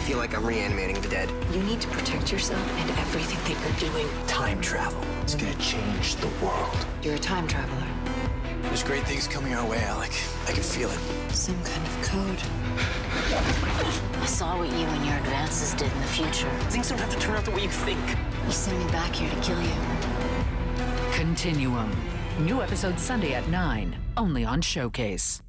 feel like I'm reanimating the dead. You need to protect yourself and everything that you're doing. Time travel is gonna change the world. You're a time traveler. There's great things coming our way, Alec. I can feel it. Some kind of code. I saw what you and your advances did in the future. Things don't have to turn out the way you think. You sent me back here to kill you. Continuum. New episode Sunday at 9, only on Showcase.